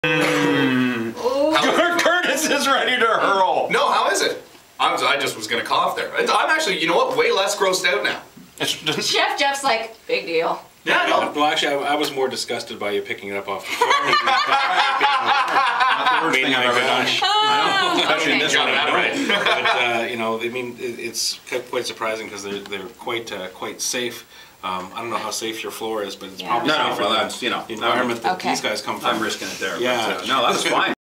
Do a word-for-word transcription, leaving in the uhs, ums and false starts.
Mm. Curtis is ready to hurl. No, how is it? I was. I just was gonna cough there. I'm actually, you know what? Way less grossed out now. Jeff, Jeff's like, big deal. Yeah, no. Well, actually, I, I was more disgusted by you picking it up off the floor. Not the worst thing I've ever done. Oh, Especially in okay. this Got one. that right. But uh, you know, I mean, it, it's quite surprising because they're they're quite uh, quite safe. Um, I don't know how safe your floor is, but it's Yeah. probably No, no, safer well, than that's, you know, the environment that Okay. these guys come from. I'm risking it there. Yeah. But, uh, no, that was fine.